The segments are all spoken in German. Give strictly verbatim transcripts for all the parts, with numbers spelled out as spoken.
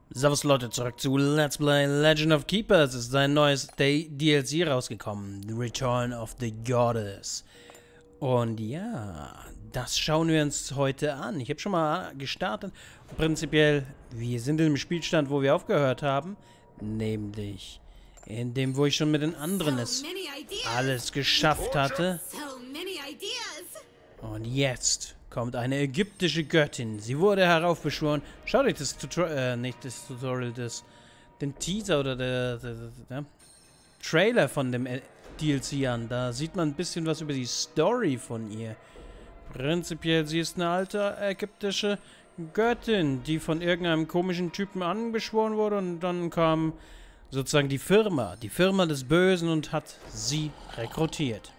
Servus Leute, zurück zu Let's Play Legend of Keepers. Es ist ein neues D L C rausgekommen. The Return of the Goddess. Und ja, das schauen wir uns heute an. Ich habe schon mal gestartet. Prinzipiell, wir sind im Spielstand, wo wir aufgehört haben. Nämlich in dem, wo ich schon mit den anderen es alles geschafft hatte. Und jetzt kommt eine ägyptische Göttin. Sie wurde heraufbeschworen. Schaut euch das Tutorial, äh, nicht das Tutorial, das, den Teaser oder der, der, der, der Trailer von dem D L C an. Da sieht man ein bisschen was über die Story von ihr. Prinzipiell, sie ist eine alte ägyptische Göttin, die von irgendeinem komischen Typen anbeschworen wurde und dann kam sozusagen die Firma, die Firma des Bösen und hat sie rekrutiert.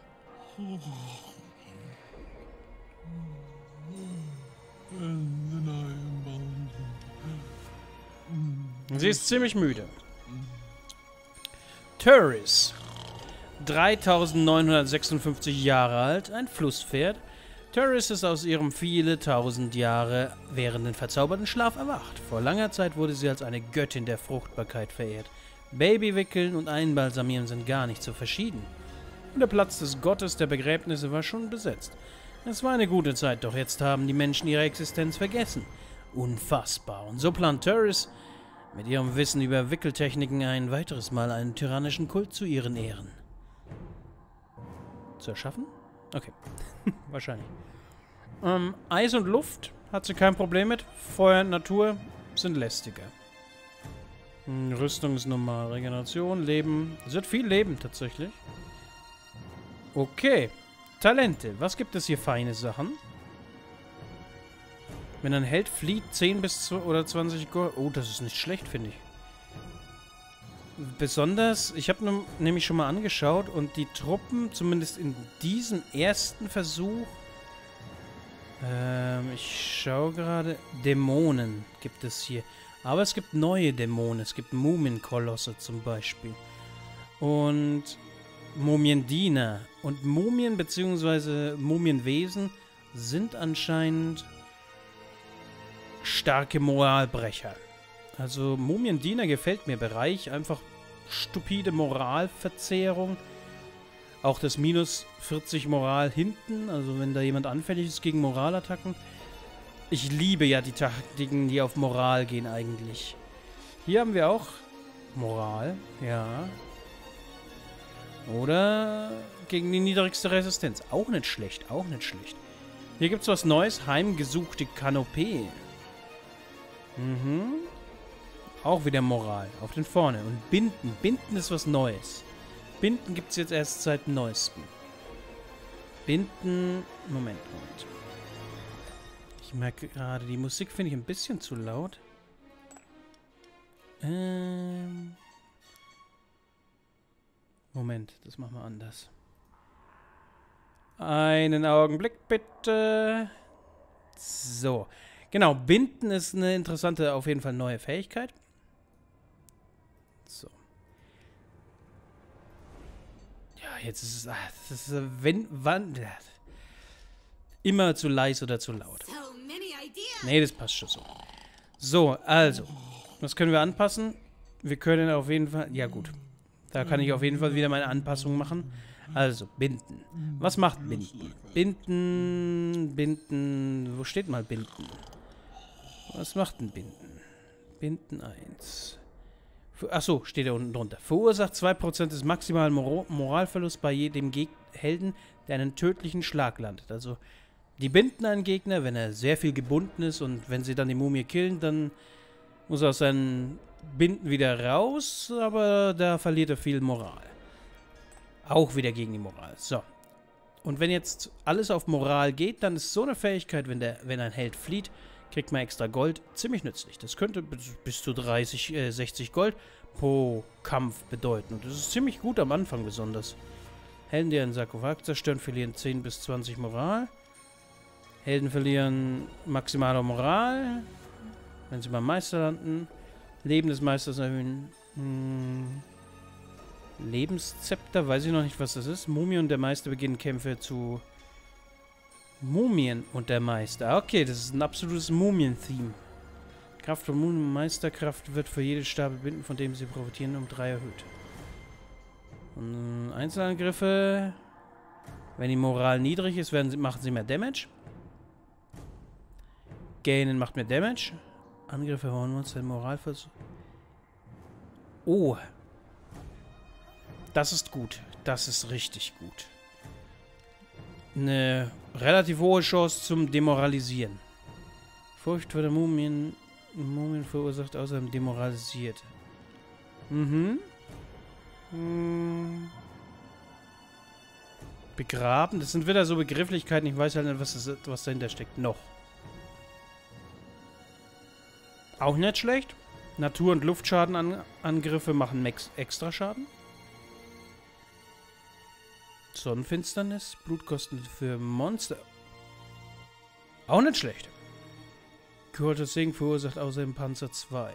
Sie ist ziemlich müde. Thuris, dreitausendneunhundertsechsundfünfzig Jahre alt, ein Flusspferd. Thuris ist aus ihrem viele tausend Jahre währenden verzauberten Schlaf erwacht. Vor langer Zeit wurde sie als eine Göttin der Fruchtbarkeit verehrt. Babywickeln und Einbalsamieren sind gar nicht so verschieden. Und der Platz des Gottes der Begräbnisse war schon besetzt. Es war eine gute Zeit, doch jetzt haben die Menschen ihre Existenz vergessen. Unfassbar. Und so plant Thuris mit ihrem Wissen über Wickeltechniken ein weiteres Mal einen tyrannischen Kult zu ihren Ehren zu erschaffen? Okay. Wahrscheinlich. Ähm, Eis und Luft hat sie kein Problem mit. Feuer und Natur sind lästiger. Hm, Rüstung ist normal. Regeneration, Leben. Sie hat viel Leben tatsächlich. Okay. Talente. Was gibt es hier feine Sachen? Wenn ein Held flieht, zehn bis zwanzig Gold. Oh, das ist nicht schlecht, finde ich. Besonders, ich habe nämlich schon mal angeschaut und die Truppen, zumindest in diesem ersten Versuch, ähm, ich schaue gerade, Dämonen gibt es hier. Aber es gibt neue Dämonen, es gibt Mumienkolosse zum Beispiel. Und Mumiendiener. Und Mumien bzw. Mumienwesen sind anscheinend starke Moralbrecher. Also Mumiendiener gefällt mir Bereich, einfach stupide Moralverzehrung. Auch das minus vierzig Moral hinten, also wenn da jemand anfällig ist gegen Moralattacken. Ich liebe ja die Taktiken, die auf Moral gehen eigentlich. Hier haben wir auch Moral, ja. Oder gegen die niedrigste Resistenz. Auch nicht schlecht, auch nicht schlecht. Hier gibt es was Neues, heimgesuchte Kanopee. Mhm. Auch wieder Moral. Auf den vorne. Und Binden. Binden ist was Neues. Binden gibt es jetzt erst seit neuestem. Binden. Moment, Moment. Ich merke gerade, die Musik finde ich ein bisschen zu laut. Ähm. Moment, das machen wir anders. Einen Augenblick bitte. So. Genau, Binden ist eine interessante, auf jeden Fall neue Fähigkeit. So. Ja, jetzt ist es... Ach, das ist, wenn, wann... Immer zu leise oder zu laut. Nee, das passt schon so. So, also. Was können wir anpassen? Wir können auf jeden Fall... Ja, gut. Da kann ich auf jeden Fall wieder meine Anpassung machen. Also, Binden. Was macht Binden? Binden... Binden... Wo steht mal Binden? Was macht ein Binden? Binden eins. Achso, steht da unten drunter. Verursacht zwei Prozent des maximalen Mor Moralverlusts bei jedem Geg Helden, der einen tödlichen Schlag landet. Also, die binden einen Gegner, wenn er sehr viel gebunden ist und wenn sie dann die Mumie killen, dann muss er aus seinen Binden wieder raus, aber da verliert er viel Moral. Auch wieder gegen die Moral. So. Und wenn jetzt alles auf Moral geht, dann ist so eine Fähigkeit, wenn, der, wenn ein Held flieht, kriegt man extra Gold. Ziemlich nützlich. Das könnte bis zu dreißig, äh, sechzig Gold pro Kampf bedeuten. Und das ist ziemlich gut am Anfang besonders. Helden, die einen Sarkophag zerstören, verlieren zehn bis zwanzig Moral. Helden verlieren maximale Moral, wenn sie beim Meister landen. Leben des Meisters erhöhen. Hm. Lebenszepter, weiß ich noch nicht, was das ist. Mumie und der Meister beginnen Kämpfe zu... Mumien und der Meister. Okay, das ist ein absolutes Mumien-Theme. Kraft von Moon und Meisterkraft wird für jede Stapel Binden, von dem sie profitieren, um drei erhöht. Und Einzelangriffe, wenn die Moral niedrig ist, werden sie, machen sie mehr Damage. Gainen macht mehr Damage. Angriffe hauen uns den Moralversuch. Oh. Das ist gut. Das ist richtig gut. Eine relativ hohe Chance zum Demoralisieren. Furcht vor der Mumien, Mumien verursacht außerdem demoralisiert. Mhm. Hm. Begraben. Das sind wieder so Begrifflichkeiten. Ich weiß halt nicht, was, das, was dahinter steckt. Noch. Auch nicht schlecht. Natur- und Luftschadenangriffe machen Max extra Schaden. Sonnenfinsternis. Blutkosten für Monster. Auch nicht schlecht. Kurtes Segen verursacht außerdem Panzer zwei.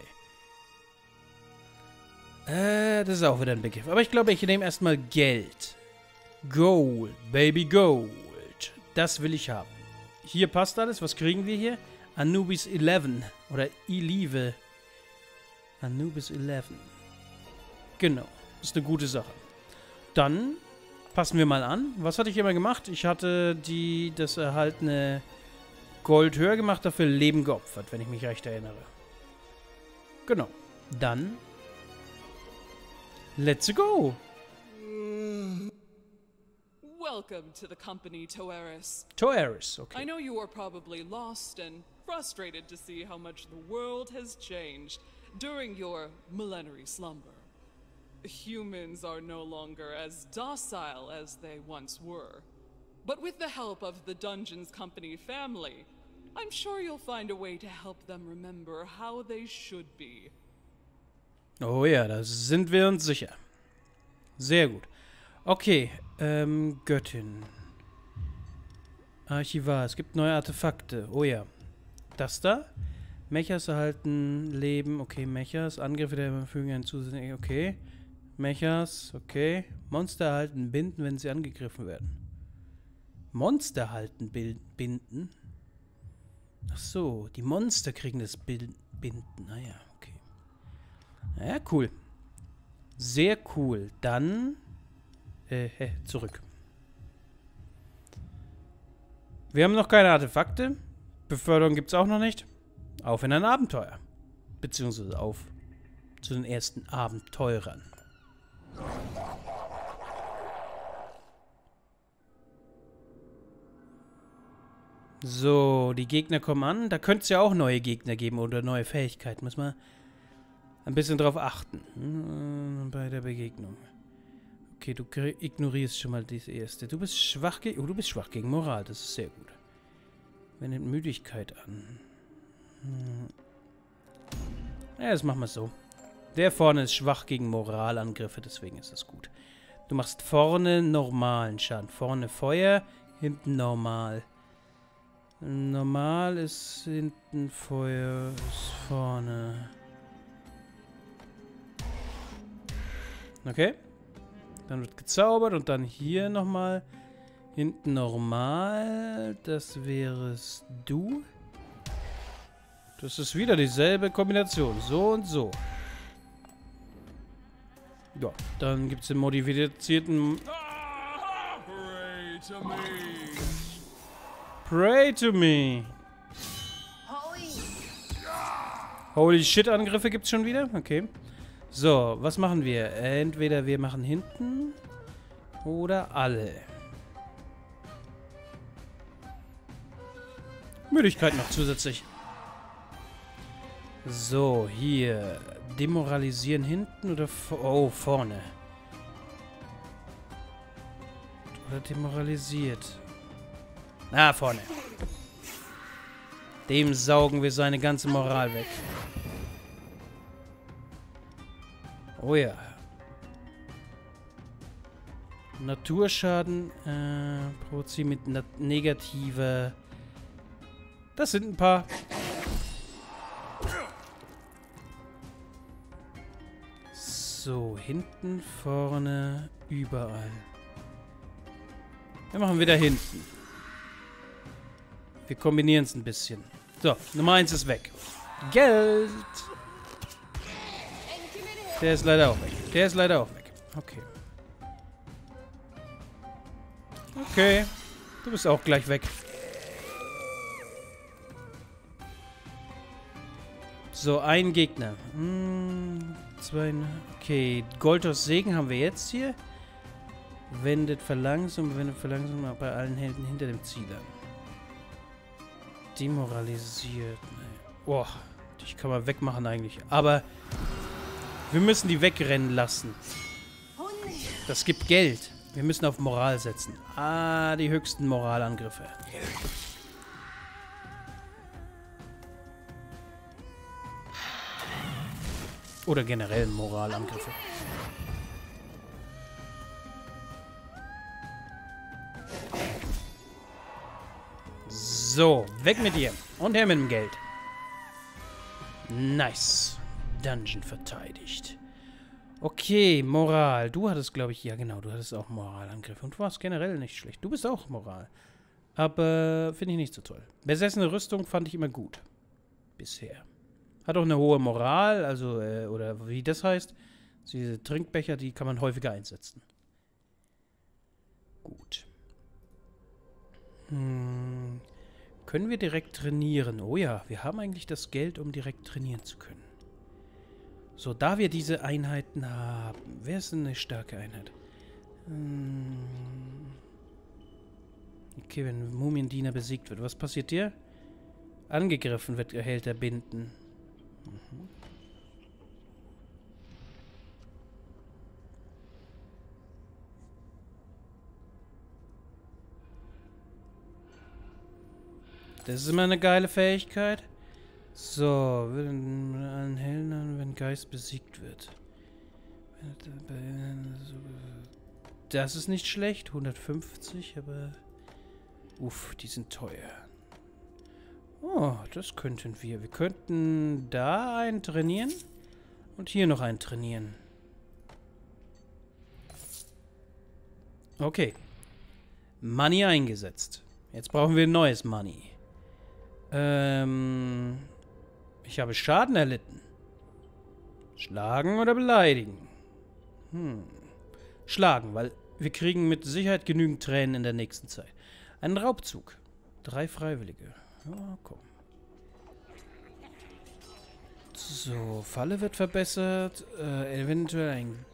Äh, das ist auch wieder ein Begriff. Aber ich glaube, ich nehme erstmal Geld. Gold. Baby Gold. Das will ich haben. Hier passt alles. Was kriegen wir hier? Anubis elf. Oder Elive. Anubis elf. Genau. Das ist eine gute Sache. Dann passen wir mal an. Was hatte ich immer gemacht? Ich hatte die, das erhaltene Gold höher gemacht, dafür Leben geopfert, wenn ich mich recht erinnere. Genau. Dann let's go! Welcome to the company, Toeris. Toeris, okay. I know you are probably lost and frustrated to see how much the world has changed during your millenary slumber. Humans are no longer as docile as they once were. But with the help of the Dungeons Company family, I'm sure you'll find a way to help them remember how they should be. Oh ja, da sind wir uns sicher. Sehr gut. Okay, ähm, Göttin. Archivar, es gibt neue Artefakte. Oh ja. Das da? Mechas erhalten Leben. Okay, Mechas. Angriffe der fügen einen zusätzlichen. Okay. Mechas. Okay. Monster erhalten Binden, wenn sie angegriffen werden. Monster erhalten Binden? Ach so, die Monster kriegen das Binden. Naja, okay. Ja, cool. Sehr cool. Dann äh, hä, zurück. Wir haben noch keine Artefakte. Beförderung gibt es auch noch nicht. Auf in ein Abenteuer. Beziehungsweise auf zu den ersten Abenteurern. So, die Gegner kommen an. Da könnte es ja auch neue Gegner geben oder neue Fähigkeiten. Muss man ein bisschen drauf achten. Hm, bei der Begegnung. Okay, du ignorierst schon mal das erste. Du bist schwach gegen... Oh, du bist schwach gegen Moral. Das ist sehr gut. Wendet Müdigkeit an. Hm. Ja, das machen wir so. Der vorne ist schwach gegen Moralangriffe, deswegen ist das gut. Du machst vorne normalen Schaden. Vorne Feuer, hinten normal. Normal ist hinten Feuer, ist vorne. Okay. Dann wird gezaubert und dann hier nochmal. Hinten normal. Das wärest du. Das ist wieder dieselbe Kombination. So und so. Ja, dann gibt es den modifizierten... Pray to me. Pray to me. Holy shit, Angriffe gibt's schon wieder? Okay. So, was machen wir? Entweder wir machen hinten oder alle. Müdigkeit noch zusätzlich. So, hier. Demoralisieren hinten oder vor oh, vorne. Oder demoralisiert. Ah, vorne. Dem saugen wir seine ganze Moral weg. Oh ja. Naturschaden äh, provozieren mit nat negativer. Das sind ein paar. So, hinten, vorne, überall. Wir machen wieder hinten. Wir kombinieren es ein bisschen. So, Nummer eins ist weg. Geld! Der ist leider auch weg. Der ist leider auch weg. Okay. Okay. Du bist auch gleich weg. So, ein Gegner. Hm, zwei. Okay, Goldos Segen haben wir jetzt hier. Wendet verlangsamt, wendet verlangsamt bei allen Helden hinter dem Ziel an. Demoralisiert. Boah, die kann man wegmachen eigentlich. Aber wir müssen die wegrennen lassen. Das gibt Geld. Wir müssen auf Moral setzen. Ah, die höchsten Moralangriffe. Oder generell Moralangriffe. So, weg mit dir. Und her mit dem Geld. Nice. Dungeon verteidigt. Okay, Moral. Du hattest, glaube ich, ja genau, du hattest auch Moralangriffe. Und du warst generell nicht schlecht. Du bist auch Moral. Aber finde ich nicht so toll. Besessene Rüstung fand ich immer gut. Bisher. Hat auch eine hohe Moral, also, äh, oder wie das heißt. Diese Trinkbecher, die kann man häufiger einsetzen. Gut. Hm. Können wir direkt trainieren? Oh ja, wir haben eigentlich das Geld, um direkt trainieren zu können. So, da wir diese Einheiten haben. Wer ist denn eine starke Einheit? Hm. Okay, wenn ein Mumiendiener besiegt wird. Was passiert dir? Angegriffen wird, erhält er Binden. Mhm. Das ist immer eine geile Fähigkeit. So, wenn ein Helden, wenn Geist besiegt wird. Das ist nicht schlecht, hundertfünfzig, aber uff, die sind teuer. Oh, das könnten wir. Wir könnten da einen trainieren und hier noch einen trainieren. Okay. Money eingesetzt. Jetzt brauchen wir ein neues Money. Ähm, ich habe Schaden erlitten. Schlagen oder beleidigen? Hm. Schlagen, weil wir kriegen mit Sicherheit genügend Tränen in der nächsten Zeit. Ein Raubzug. Drei Freiwillige. Ja, komm. So, Falle wird verbessert. Äh, eventuell ein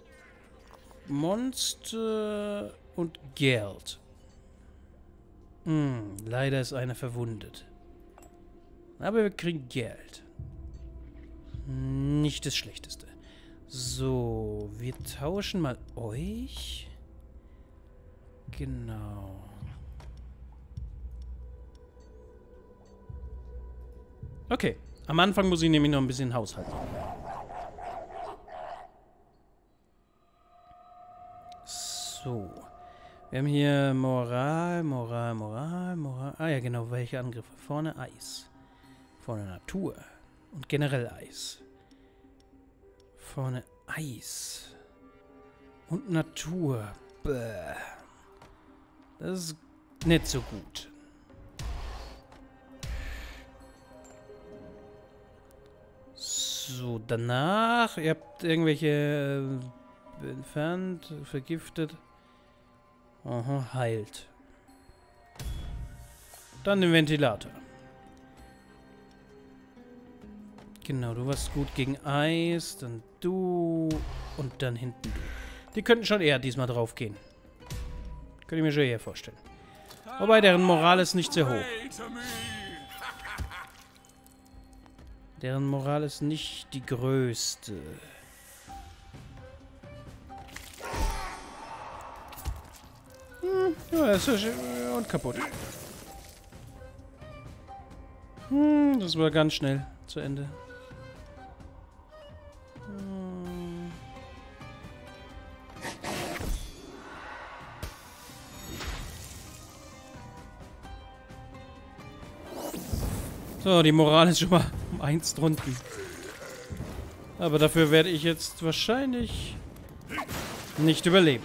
Monster und Geld. Hm, leider ist einer verwundet. Aber wir kriegen Geld. Nicht das Schlechteste. So, wir tauschen mal euch. Genau. Okay. Am Anfang muss ich nämlich noch ein bisschen haushalten. So. Wir haben hier Moral, Moral, Moral, Moral. Ah ja, genau. Welche Angriffe? Vorne Eis. Vorne Natur. Und generell Eis. Vorne Eis. Und Natur. Bäh. Das ist nicht so gut. So, danach. Ihr habt irgendwelche äh, entfernt, vergiftet. Aha, heilt. Dann den Ventilator. Genau, du warst gut gegen Eis, dann du und dann hinten du. Die könnten schon eher diesmal drauf gehen. Könnte ich mir schon eher vorstellen. Wobei deren Moral ist nicht sehr hoch. Deren Moral ist nicht die größte. Hm, ja, ist ja und kaputt. Hm, das war ganz schnell zu Ende. Hm. So, die Moral ist schon mal um eins drunten. Aber dafür werde ich jetzt wahrscheinlich nicht überleben.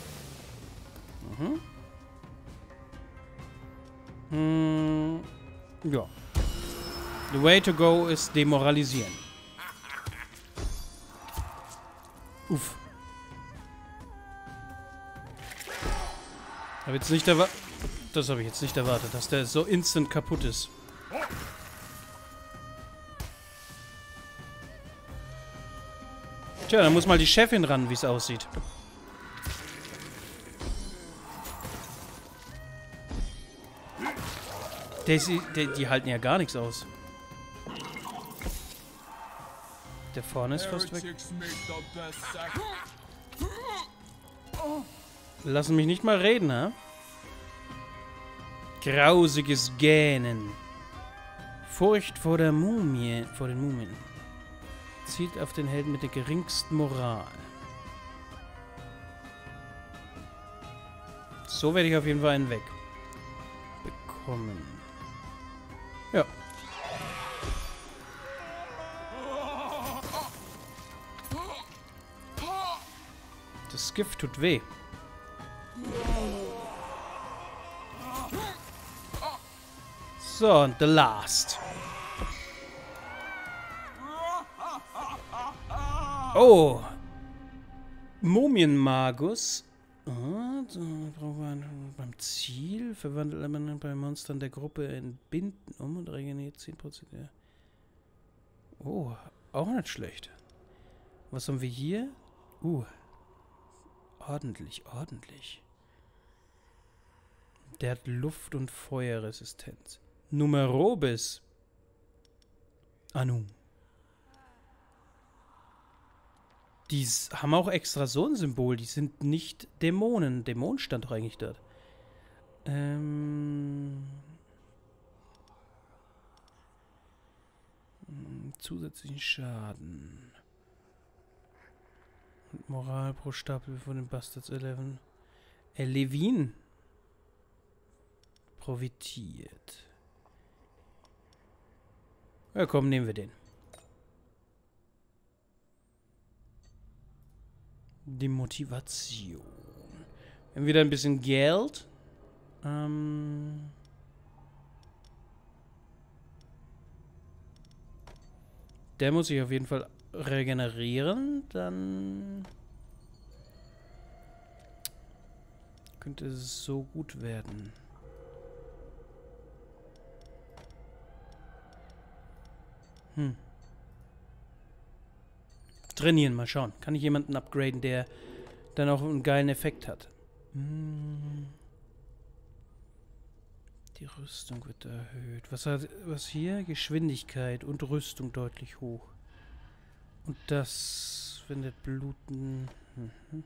Mhm. Hm. Ja. The way to go ist demoralisieren. Uff. Hab jetzt nicht erwartet. Das habe ich jetzt nicht erwartet, dass der so instant kaputt ist. Tja, da muss mal die Chefin ran, wie es aussieht. Die, die, die halten ja gar nichts aus. Der vorne ist fast weg. Lassen mich nicht mal reden, ha? Grausiges Gähnen. Furcht vor der Mumie, vor den Mumien. Zielt auf den Helden mit der geringsten Moral. So werde ich auf jeden Fall einen weg bekommen. Ja. Das Gift tut weh. So, und the last. Oh. Mumienmagus. Ah, so, beim Ziel verwandelt man bei Monstern der Gruppe in Binden um und regeneriert zehn Prozent. Ja. Oh, auch nicht schlecht. Was haben wir hier? Uh. Ordentlich, ordentlich. Der hat Luft- und Feuerresistenz. Numerobis. Anu. Die haben auch extra so ein Symbol. Die sind nicht Dämonen. Dämon stand doch eigentlich dort. Ähm. Zusätzlichen Schaden. Und Moral pro Stapel von den Bastards elf. Äh, Levin. Profitiert. Ja, komm, nehmen wir den. Die Motivation. Wir haben wieder ein bisschen Geld. Ähm. Der muss sich auf jeden Fall regenerieren. Dann könnte es so gut werden. Hm. Trainieren, mal schauen. Kann ich jemanden upgraden, der dann auch einen geilen Effekt hat? Hm. Die Rüstung wird erhöht. Was hat was hier? Geschwindigkeit und Rüstung deutlich hoch. Und das findet Bluten. Mhm.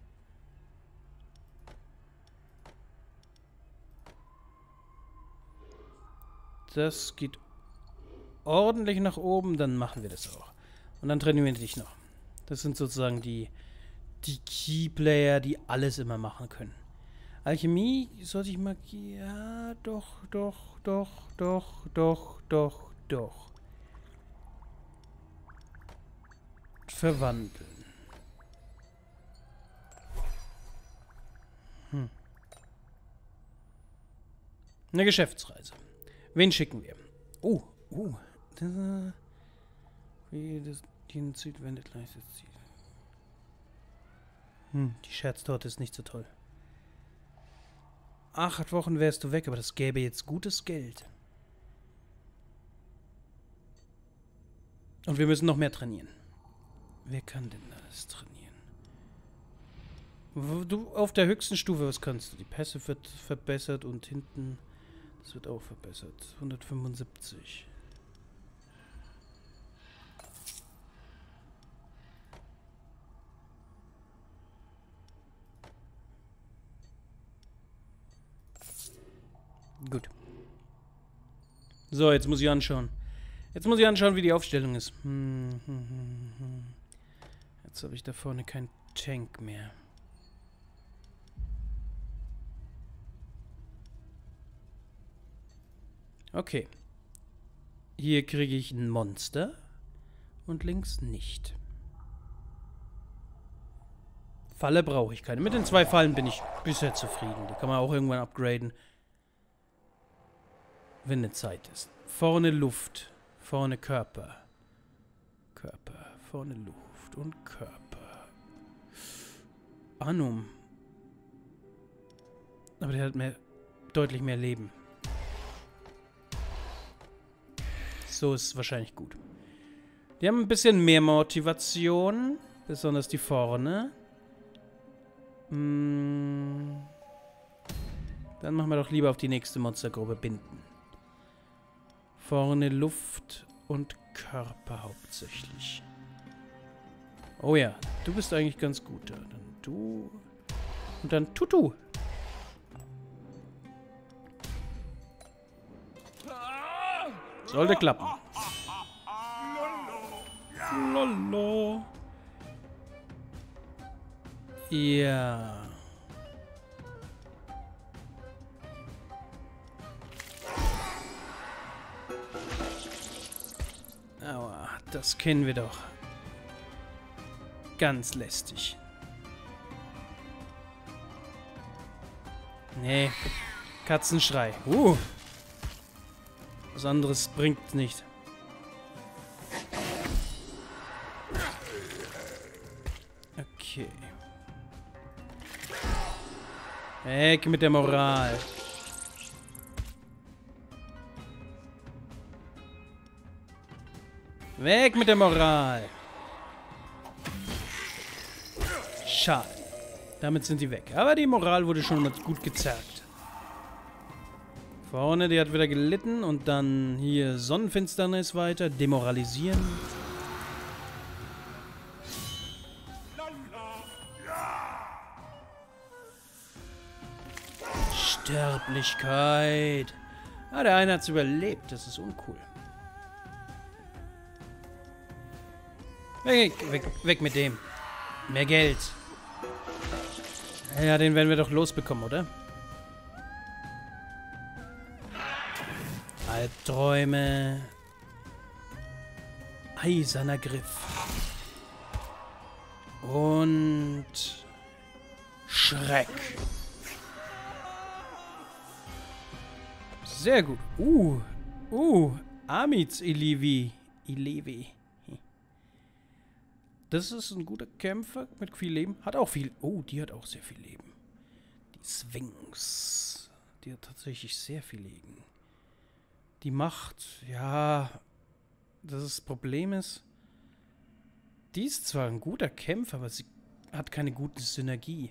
Das geht ordentlich nach oben, dann machen wir das auch. Und dann trainieren wir dich noch. Das sind sozusagen die, die Keyplayer, die alles immer machen können. Alchemie sollte ich mal... Ja, doch, doch, doch, doch, doch, doch, doch. Verwandeln. Hm. Eine Geschäftsreise. Wen schicken wir? Oh, oh. Das, wie das den Süd wendet gleich das Ziel. Hm, die Scherztorte ist nicht so toll. Acht Wochen wärst du weg, aber das gäbe jetzt gutes Geld. Und wir müssen noch mehr trainieren. Wer kann denn alles trainieren? Du auf der höchsten Stufe, was kannst du? Die Pässe wird verbessert und hinten, das wird auch verbessert. hundertfünfundsiebzig. Gut. So, jetzt muss ich anschauen. Jetzt muss ich anschauen, wie die Aufstellung ist. Hm, hm, hm, hm. Jetzt habe ich da vorne keinen Tank mehr. Okay. Hier kriege ich ein Monster und links nicht. Falle brauche ich keine. Mit den zwei Fallen bin ich bisher zufrieden. Die kann man auch irgendwann upgraden. wenn eine Zeit ist. Vorne Luft, vorne Körper. Körper, vorne Luft und Körper. Anum. Aber der hat mehr, deutlich mehr Leben. So ist es wahrscheinlich gut. Die haben ein bisschen mehr Motivation. Besonders die vorne. Hm. Dann machen wir doch lieber auf die nächste Monstergruppe binden. Vorne Luft und Körper hauptsächlich. Oh ja, du bist eigentlich ganz gut da. Dann du. Und dann Tutu. Sollte klappen. Lolo. Ja. Aua, das kennen wir doch. Ganz lästig. Nee. Katzenschrei. Uh. Was anderes bringt nicht. Okay. Weg mit der Moral. Weg mit der Moral. Schade. Damit sind die weg. Aber die Moral wurde schon mal gut gezerrt. Vorne, die hat wieder gelitten. Und dann hier Sonnenfinsternis weiter. Demoralisieren. Sterblichkeit. Ah, der eine hat es überlebt. Das ist uncool. Weg, weg, weg mit dem. Mehr Geld. Ja, den werden wir doch losbekommen, oder? Albträume. Eiserner Griff. Und Schreck. Sehr gut. Uh, uh, Amiz Ilevi. Ilevi. Das ist ein guter Kämpfer mit viel Leben. Hat auch viel... Oh, die hat auch sehr viel Leben. Die Sphinx. Die hat tatsächlich sehr viel Leben. Die Macht, ja... Das, ist das Problem ist... Die ist zwar ein guter Kämpfer, aber sie hat keine gute Synergie.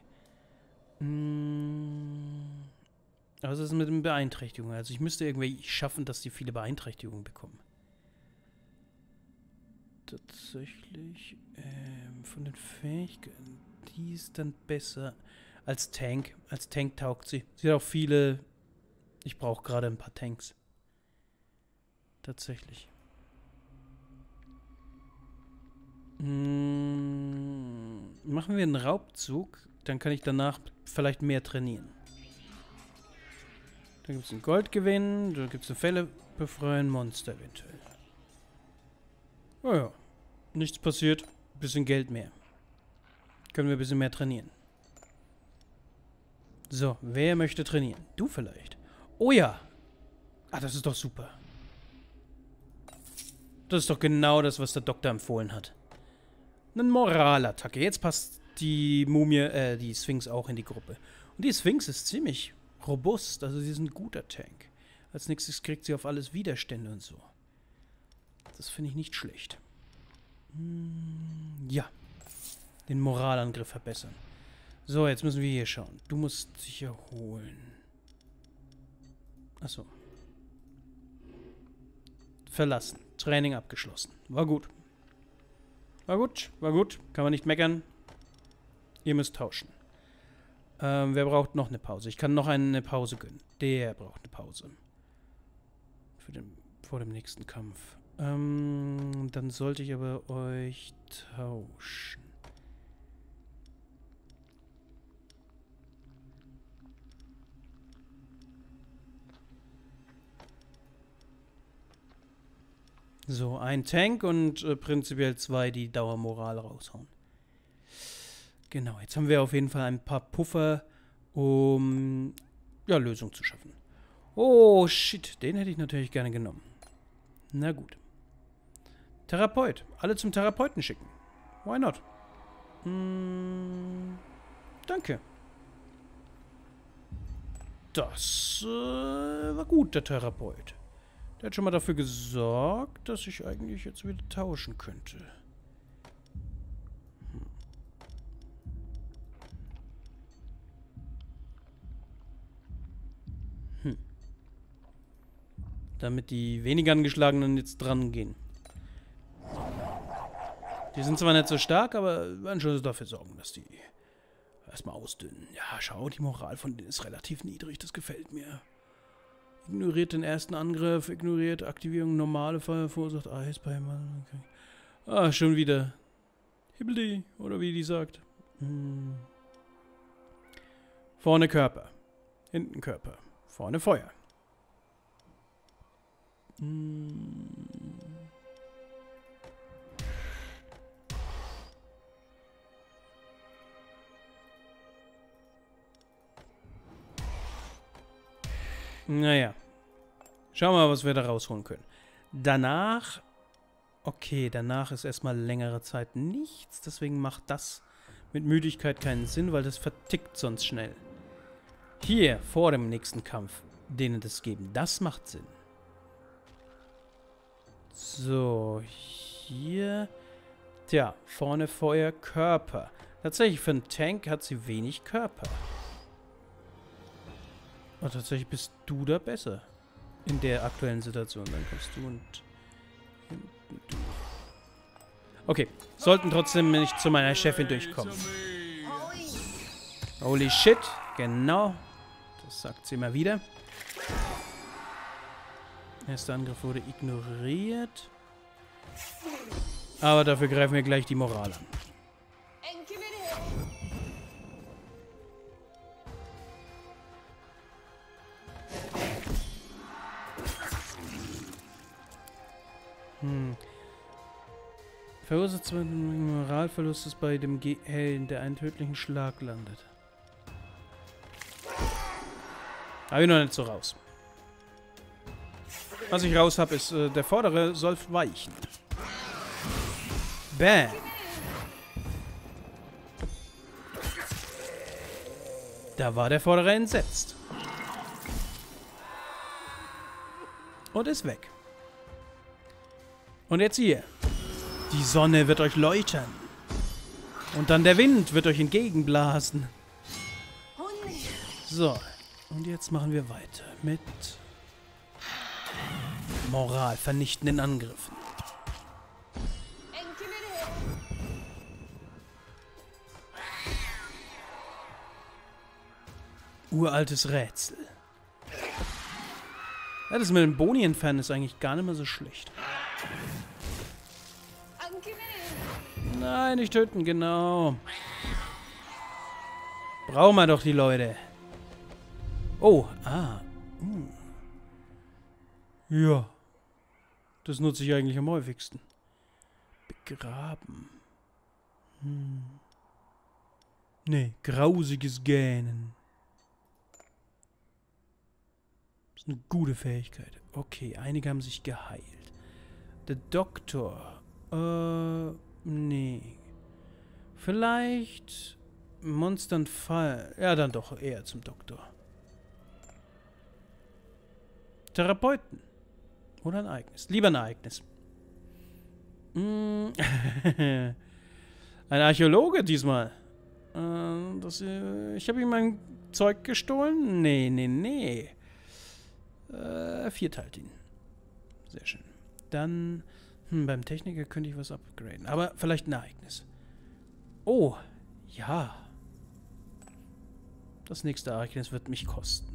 Hm... Aber es ist mit den Beeinträchtigungen. Also ich müsste irgendwie schaffen, dass die viele Beeinträchtigungen bekommen. Tatsächlich, ähm, von den Fähigkeiten, die ist dann besser als Tank. Als Tank taugt sie. Sie hat auch viele, ich brauche gerade ein paar Tanks. Tatsächlich. Hm, machen wir einen Raubzug, dann kann ich danach vielleicht mehr trainieren. Dann gibt es einen Goldgewinn, dann gibt es eine Fälle befreien, Monster eventuell. Oh ja. Nichts passiert. Bisschen Geld mehr. Können wir ein bisschen mehr trainieren. So, wer möchte trainieren? Du vielleicht. Oh ja. Ah, das ist doch super. Das ist doch genau das, was der Doktor empfohlen hat. Eine Moralattacke. Jetzt passt die Mumie, äh, die Sphinx auch in die Gruppe. Und die Sphinx ist ziemlich robust. Also sie ist ein guter Tank. Als nächstes kriegt sie auf alles Widerstände und so. Das finde ich nicht schlecht. Hm, ja. Den Moralangriff verbessern. So, jetzt müssen wir hier schauen. Du musst dich erholen. Achso. Verlassen. Training abgeschlossen. War gut. War gut, war gut. Kann man nicht meckern. Ihr müsst tauschen. Ähm, wer braucht noch eine Pause? Ich kann noch eine Pause gönnen. Der braucht eine Pause. Für den, vor dem nächsten Kampf. Ähm, dann sollte ich aber euch tauschen. So, ein Tank und äh, prinzipiell zwei, die Dauermoral raushauen. Genau, jetzt haben wir auf jeden Fall ein paar Puffer, um ja, Lösung zu schaffen. Oh, shit. Den hätte ich natürlich gerne genommen. Na gut. Therapeut. Alle zum Therapeuten schicken. Why not? Hm, danke. Das äh, war gut, der Therapeut. Der hat schon mal dafür gesorgt, dass ich eigentlich jetzt wieder tauschen könnte. Hm. Hm. Damit die weniger angeschlagenen jetzt dran gehen. Die sind zwar nicht so stark, aber werden schon dafür sorgen, dass die erstmal ausdünnen. Ja, schau, die Moral von denen ist relativ niedrig, das gefällt mir. Ignoriert den ersten Angriff, ignoriert Aktivierung normale Feuer, verursacht Eis bei Mann. Okay. Ah, schon wieder. Hibbeldi, oder wie die sagt. Hm. Vorne Körper. Hinten Körper. Vorne Feuer. Hm. Naja. Schauen wir mal, was wir da rausholen können. Danach... Okay, danach ist erstmal längere Zeit nichts. Deswegen macht das mit Müdigkeit keinen Sinn, weil das vertickt sonst schnell. Hier, vor dem nächsten Kampf, denen das geben. Das macht Sinn. So, hier... Tja, vorne Feuer, Körper. Tatsächlich, für einen Tank hat sie wenig Körper. Aber tatsächlich bist du da besser. In der aktuellen Situation. Dann kommst du und... hinten du. Okay. Sollten trotzdem nicht zu meiner Chefin durchkommen. Holy shit. Genau. Das sagt sie immer wieder. Erster Angriff wurde ignoriert. Aber dafür greifen wir gleich die Moral an. Hm. Verursacht Moralverlust ist bei dem Ge Helden, der einen tödlichen Schlag landet. Habe ich noch nicht so raus. Was ich raus habe, ist, äh, der Vordere soll weichen. Bam! Da war der Vordere entsetzt. Und ist weg. Und jetzt hier. Die Sonne wird euch läutern. Und dann der Wind wird euch entgegenblasen. So. Und jetzt machen wir weiter mit moralvernichtenden Angriffen. Uraltes Rätsel. Ja, das mit dem Boni entfernen ist eigentlich gar nicht mehr so schlecht. Nein, nicht töten, genau. Brauchen wir doch die Leute. Oh, ah. Hm. Ja. Das nutze ich eigentlich am häufigsten. Begraben. Hm. Nee, grausiges Gähnen. Das ist eine gute Fähigkeit. Okay, einige haben sich geheilt. Der Doktor. Äh, nee. Vielleicht Monster und Fall. Ja, dann doch eher zum Doktor. Therapeuten. Oder ein Ereignis. Lieber ein Ereignis. Mm. Ein Archäologe diesmal. Äh, das, äh, ich habe ihm mein Zeug gestohlen? Nee, nee, nee. Äh, vierteilt ihn. Sehr schön. Dann, hm, beim Techniker könnte ich was upgraden. Aber vielleicht ein Ereignis. Oh, ja. Das nächste Ereignis wird mich kosten.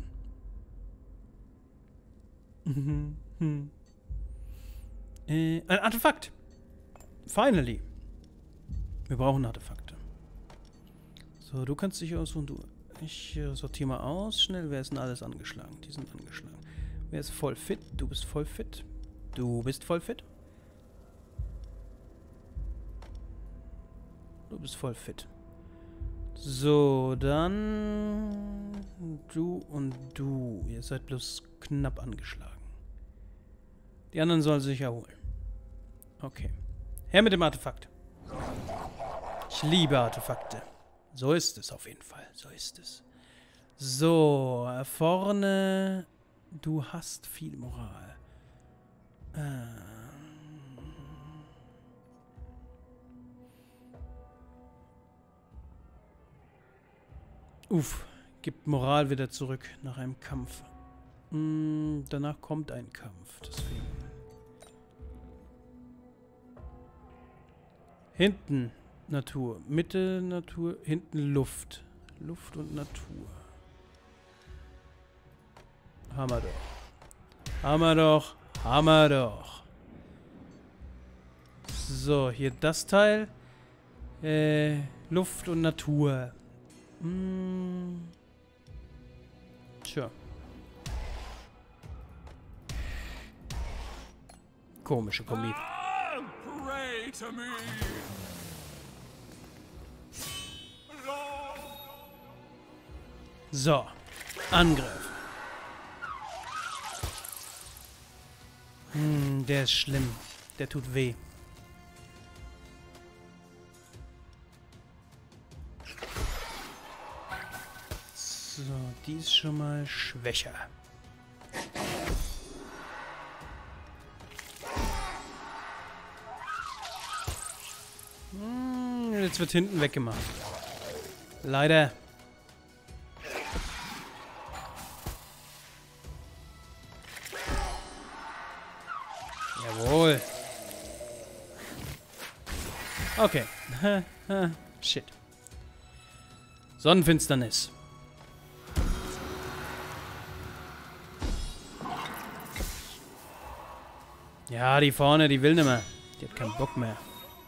Mhm. Hm. Äh, ein Artefakt. Finally. Wir brauchen Artefakte. So, du kannst dich aussuchen, du. Ich äh, sortiere mal aus. Schnell, wer ist denn alles angeschlagen? Die sind angeschlagen. Wer ist voll fit? Du bist voll fit. Du bist voll fit. Du bist voll fit. So, dann du und du. Ihr seid bloß knapp angeschlagen. Die anderen sollen sich erholen. Okay. Her mit dem Artefakt. Ich liebe Artefakte. So ist es auf jeden Fall. So ist es. So, vorne. Du hast viel Moral. Ähm. Uff, gibt Moral wieder zurück nach einem Kampf. Hm, danach kommt ein Kampf, deswegen. Hinten Natur, Mitte Natur, hinten Luft. Luft und Natur. Hammer doch. Hammer doch. Hammer doch. So, hier das Teil. Äh, Luft und Natur. Hm. Tja. Komische Kombi. So. Angriff. Hm, der ist schlimm. Der tut weh. So, die ist schon mal schwächer. Hm, jetzt wird hinten weggemacht. Leider. Jawohl. Okay. Shit. Sonnenfinsternis. Ja, die vorne, die will nicht mehr. Die hat keinen Bock mehr.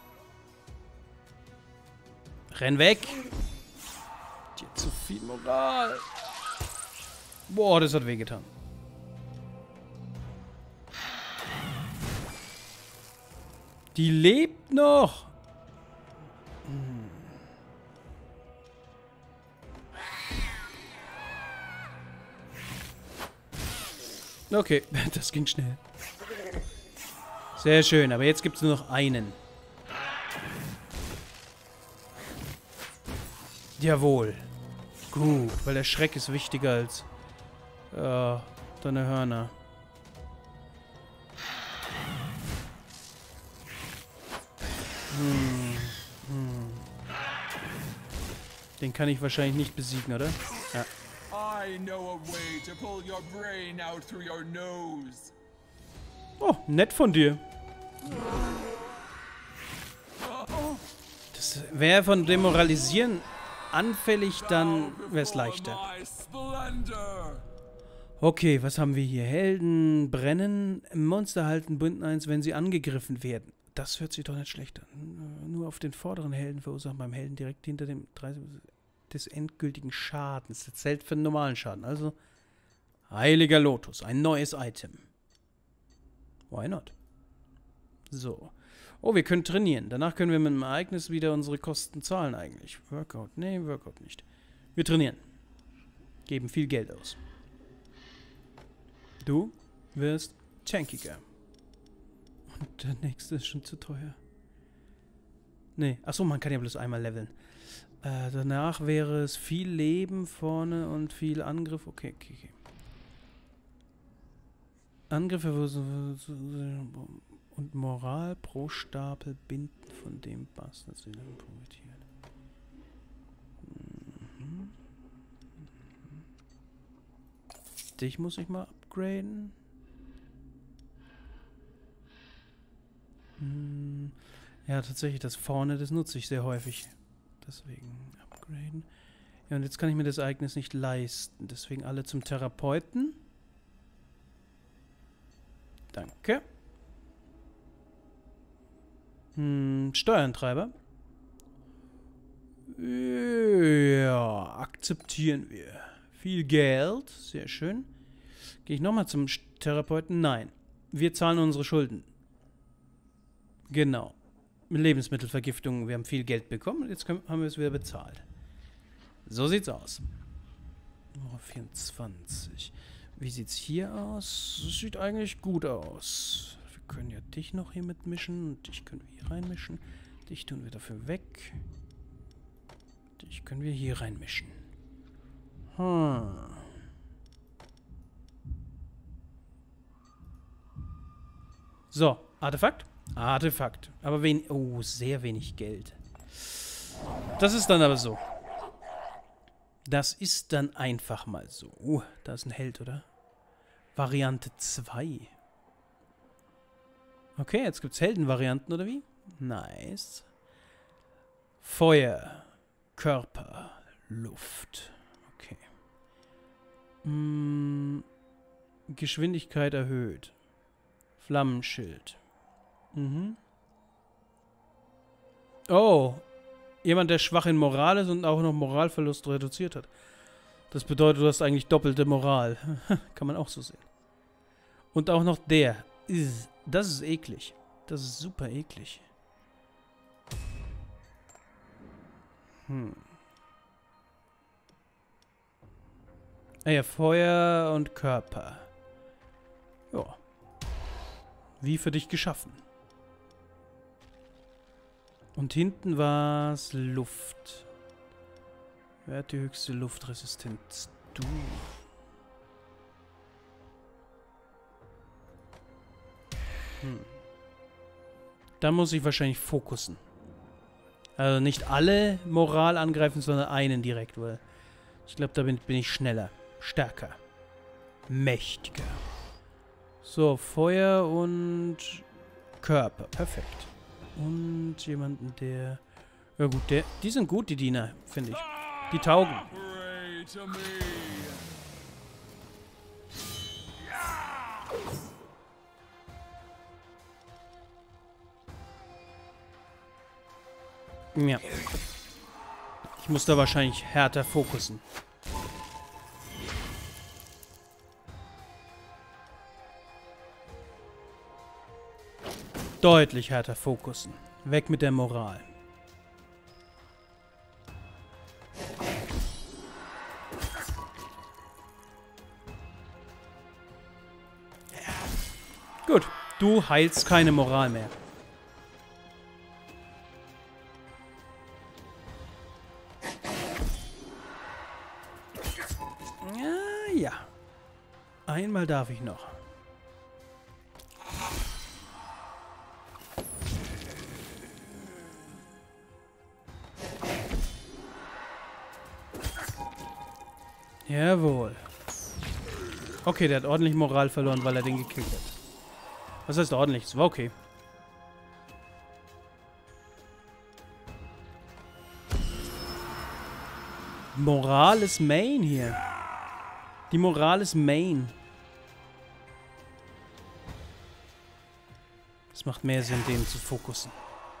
Renn weg. Die hat zu viel Moral. Boah, das hat wehgetan. Die lebt noch. Hm. Okay, das ging schnell. Sehr schön, aber jetzt gibt es nur noch einen. Jawohl. Gut, weil der Schreck ist wichtiger als äh, deine Hörner. Hm. Hm. Den kann ich wahrscheinlich nicht besiegen, oder? Ja. I know a way to pull your brain out through your nose. Oh, nett von dir. Das wäre von Demoralisieren anfällig, dann wäre es leichter. Okay, was haben wir hier? Helden brennen, Monster halten Bünden eins, wenn sie angegriffen werden. Das hört sich doch nicht schlecht an. Nur auf den vorderen Helden verursachen beim Helden direkt hinter dem dreißig des endgültigen Schadens. Das zählt für einen normalen Schaden. Also, Heiliger Lotus, ein neues Item. Why not? So. Oh, wir können trainieren. Danach können wir mit dem Ereignis wieder unsere Kosten zahlen eigentlich. Workout. Nee, Workout nicht. Wir trainieren. Geben viel Geld aus. Du wirst tankiger. Und der nächste ist schon zu teuer. Nee, achso, man kann ja bloß einmal leveln. Äh, danach wäre es viel Leben vorne und viel Angriff. Okay, okay, okay. Angriffe und Moral pro Stapel binden von dem Bass, das sie dann profitiert. Mhm. Dich muss ich mal upgraden. Hm. Ja, tatsächlich, das vorne, das nutze ich sehr häufig. Deswegen upgraden. Ja, und jetzt kann ich mir das Ereignis nicht leisten. Deswegen alle zum Therapeuten. Danke. Hm, Steuerantreiber. Ja, akzeptieren wir. Viel Geld, sehr schön. Gehe ich nochmal zum Therapeuten? Nein. Wir zahlen unsere Schulden. Genau. Lebensmittelvergiftung, wir haben viel Geld bekommen und jetzt können, haben wir es wieder bezahlt. So sieht's aus. Oh, vierundzwanzig. Wie sieht's hier aus? Das sieht eigentlich gut aus. Wir können ja dich noch hier mitmischen und dich können wir hier reinmischen. Dich tun wir dafür weg. Dich können wir hier reinmischen. Hm. So, Artefakt? Artefakt. Aber wen... Oh, sehr wenig Geld. Das ist dann aber so. Das ist dann einfach mal so. Oh, da ist ein Held, oder? Variante zwei. Okay, jetzt gibt's Heldenvarianten, oder wie? Nice. Feuer. Körper. Luft. Okay. Hm, Geschwindigkeit erhöht. Flammenschild. Mhm. Oh. Jemand, der schwach in Moral ist und auch noch Moralverlust reduziert hat. Das bedeutet, du hast eigentlich doppelte Moral. Kann man auch so sehen. Und auch noch der. Das ist eklig. Das ist super eklig. Hm. Ah ja, Feuer und Körper. Ja. Wie für dich geschaffen. Und hinten war es Luft. Wer hat die höchste Luftresistenz? Du. Hm. Da muss ich wahrscheinlich fokussen. Also nicht alle Moral angreifen, sondern einen direkt, weil ich glaube, da bin, bin ich schneller, stärker, mächtiger. So, Feuer und Körper. Perfekt. Und jemanden, der... Ja gut, der... Die sind gut, die Diener, finde ich. Die taugen. Ja. Ich muss da wahrscheinlich härter fokussen. Deutlich härter fokussen. Weg mit der Moral. Gut, du heilst keine Moral mehr. Ja, ja. Einmal darf ich noch. Jawohl. Okay, der hat ordentlich Moral verloren, weil er den gekillt hat. Was heißt ordentlich? Das war okay. Moral ist Main hier. Die Moral ist Main. Es macht mehr Sinn, den zu fokussen.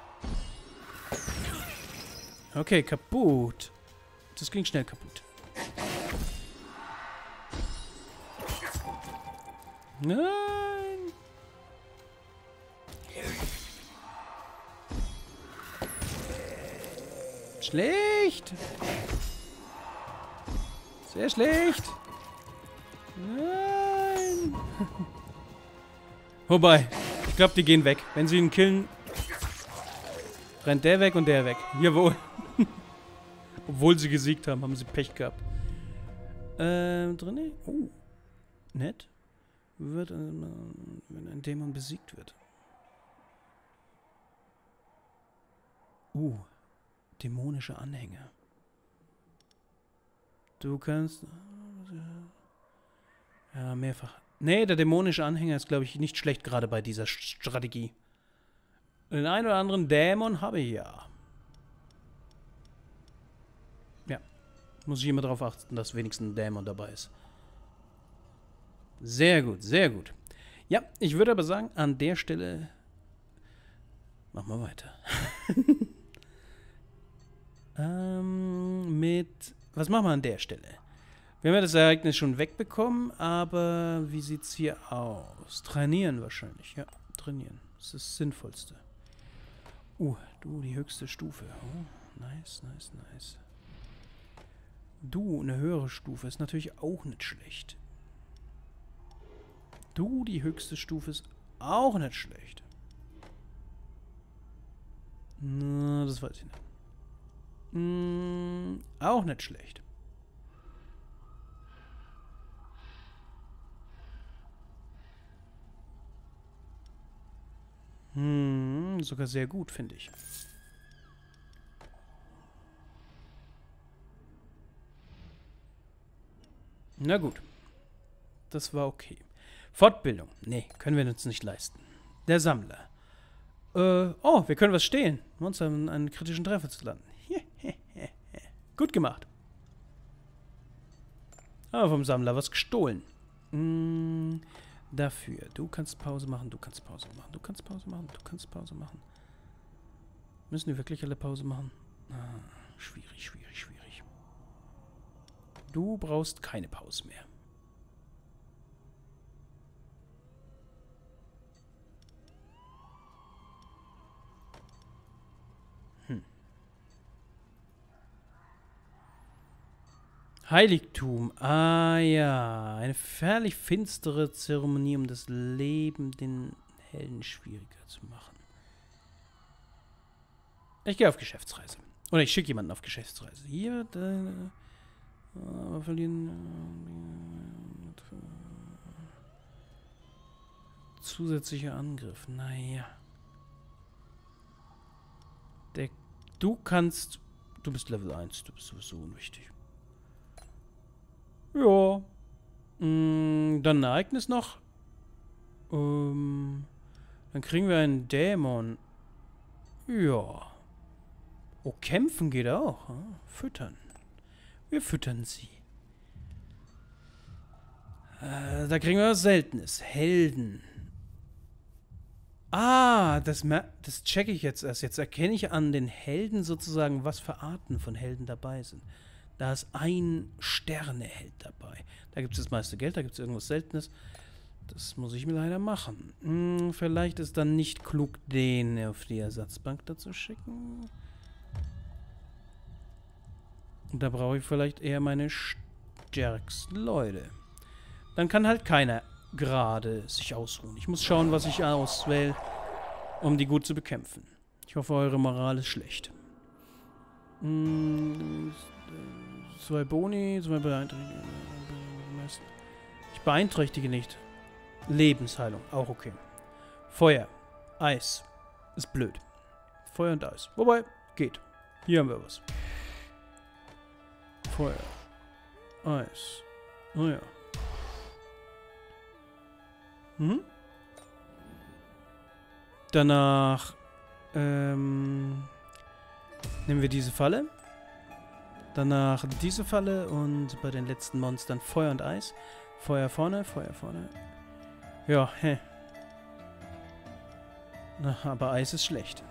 Okay, kaputt. Das ging schnell kaputt. Nein! Schlecht! Sehr schlecht! Nein! Wobei, ich glaube, die gehen weg. Wenn sie ihn killen, rennt der weg und der weg. Jawohl. Obwohl sie gesiegt haben, haben sie Pech gehabt. Ähm, drinne? Oh. Nett. Wird, wenn ein Dämon besiegt wird. Uh, dämonische Anhänger. Du kannst... Ja, mehrfach. Nee, der dämonische Anhänger ist, glaube ich, nicht schlecht, gerade bei dieser Strategie. Den einen oder anderen Dämon habe ich ja. Ja. Muss ich immer darauf achten, dass wenigstens ein Dämon dabei ist. Sehr gut, sehr gut. Ja, ich würde aber sagen, an der Stelle machen wir weiter. ähm, mit... Was machen wir an der Stelle? Wir haben ja das Ereignis schon wegbekommen, aber wie sieht's hier aus? Trainieren wahrscheinlich, ja. Trainieren. Das ist das Sinnvollste. Uh, du, die höchste Stufe. Oh, nice, nice, nice. Du, eine höhere Stufe, ist natürlich auch nicht schlecht. Du, die höchste Stufe, ist auch nicht schlecht. Na, das weiß ich nicht. Hm, auch nicht schlecht. Hm, sogar sehr gut, finde ich. Na gut. Das war okay. Fortbildung. Nee, können wir uns nicht leisten. Der Sammler. Äh, oh, wir können was stehlen, um uns an einen kritischen Treffer zu landen. Gut gemacht. Aber vom Sammler was gestohlen. Hm, dafür. Du kannst Pause machen, du kannst Pause machen, du kannst Pause machen, du kannst Pause machen. Müssen wir wirklich alle Pause machen? Ah, schwierig, schwierig, schwierig. Du brauchst keine Pause mehr. Hm. Heiligtum. Ah ja. Eine völlig finstere Zeremonie, um das Leben den Helden schwieriger zu machen. Ich gehe auf Geschäftsreise. Oder ich schicke jemanden auf Geschäftsreise. Hier, da... Aber verlieren... Zusätzlicher Angriff. Naja. Der, du kannst... Du bist Level eins. Du bist sowieso unwichtig. Ja. Mm, dann ein Ereignis noch. Ähm, dann kriegen wir einen Dämon. Ja. Oh, kämpfen geht auch. Hm? Füttern. Wir füttern sie. Äh, da kriegen wir was Seltenes. Helden. Ah, das, das checke ich jetzt erst. Jetzt erkenne ich an den Helden sozusagen, was für Arten von Helden dabei sind. Da ist ein Sterne-Held dabei. Da gibt es das meiste Geld, da gibt es irgendwas Seltenes. Das muss ich mir leider machen. Hm, vielleicht ist dann nicht klug, den auf die Ersatzbank dazu schicken. Und da brauche ich vielleicht eher meine stärksten Leute. Dann kann halt keiner gerade sich ausruhen. Ich muss schauen, was ich auswähle, um die gut zu bekämpfen. Ich hoffe, eure Moral ist schlecht. Hm, zwei Boni, zwei Beeinträchtigungen. Ich beeinträchtige nicht. Lebensheilung, auch okay. Feuer, Eis. Ist blöd. Feuer und Eis. Wobei, geht. Hier haben wir was. Feuer. Eis. Oh ja. Mhm. Danach ähm, nehmen wir diese Falle. Danach diese Falle und bei den letzten Monstern Feuer und Eis. Feuer vorne, Feuer vorne. Ja, hä. Na, aber Eis ist schlecht.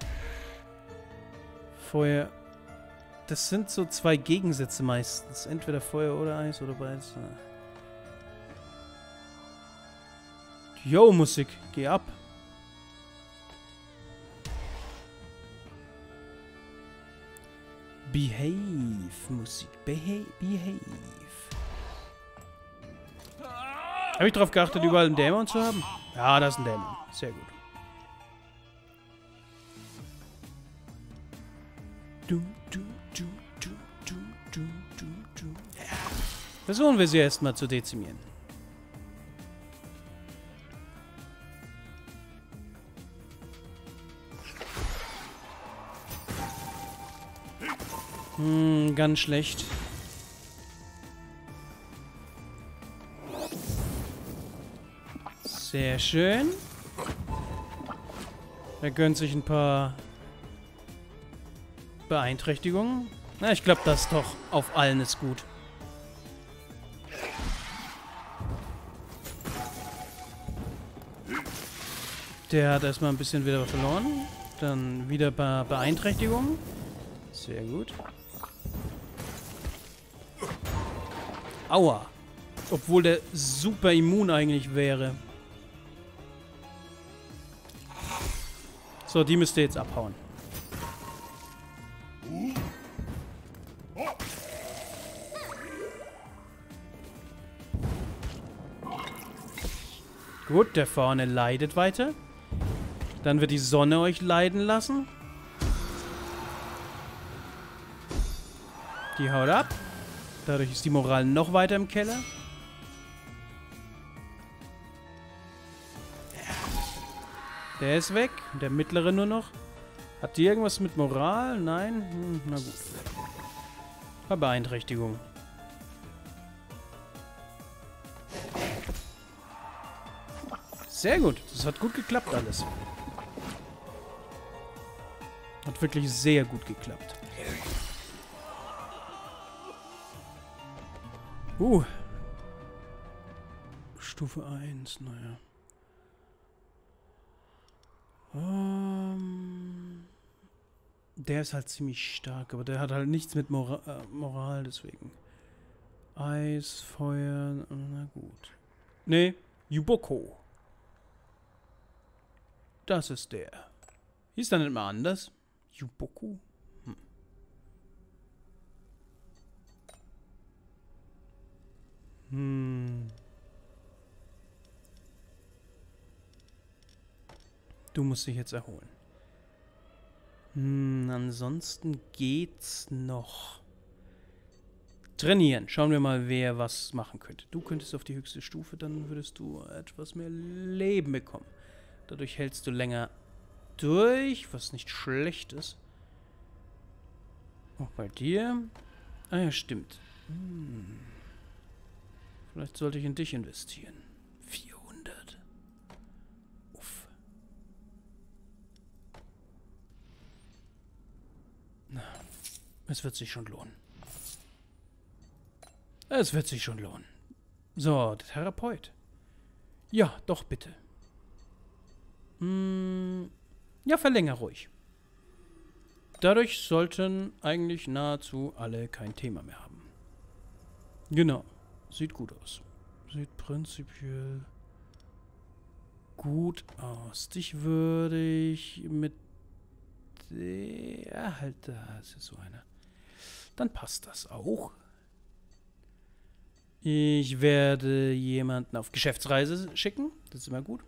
Feuer. Das sind so zwei Gegensätze meistens. Entweder Feuer oder Eis oder beides. Yo, Musik, geh ab. Behave, Musik. Behave, behave. Habe ich darauf geachtet, überall einen Dämon zu haben? Ja, da ist ein Dämon. Sehr gut. Du, du, du, du, du, du, du, du. Versuchen wir sie erstmal zu dezimieren. Hm, ganz schlecht. Sehr schön. Er gönnt sich ein paar Beeinträchtigungen. Na, ich glaube, das doch auf allen ist gut. Der hat erstmal ein bisschen wieder verloren. Dann wieder ein paar Beeinträchtigungen. Sehr gut. Aua. Obwohl der super immun eigentlich wäre. So, die müsste jetzt abhauen. Gut, der vorne leidet weiter. Dann wird die Sonne euch leiden lassen. Die haut ab. Dadurch ist die Moral noch weiter im Keller. Der ist weg. Der mittlere nur noch. Hat die irgendwas mit Moral? Nein? Hm, na gut. War Beeinträchtigung. Sehr gut. Das hat gut geklappt alles. Hat wirklich sehr gut geklappt. Uh. Stufe eins, naja. Um, der ist halt ziemlich stark, aber der hat halt nichts mit Mora äh, Moral, deswegen. Eis, Feuer, na gut. Nee, Yuboko. Das ist der. Hieß dann nicht mal anders? Yuboko? Hm. Hm. Du musst dich jetzt erholen. Hm, ansonsten geht's noch. Trainieren. Schauen wir mal, wer was machen könnte. Du könntest auf die höchste Stufe, dann würdest du etwas mehr Leben bekommen. Dadurch hältst du länger durch, was nicht schlecht ist. Auch bei dir. Ah ja, stimmt. Hm. Vielleicht sollte ich in dich investieren. vierhundert. Uff. Na, es wird sich schon lohnen. Es wird sich schon lohnen. So, der Therapeut. Ja, doch bitte. Hm, ja, verlänger ruhig. Dadurch sollten eigentlich nahezu alle kein Thema mehr haben. Genau. Sieht gut aus. Sieht prinzipiell gut aus. Dich würde ich mit... Ja, halt, da ist ja so einer. Dann passt das auch. Ich werde jemanden auf Geschäftsreise schicken. Das ist immer gut.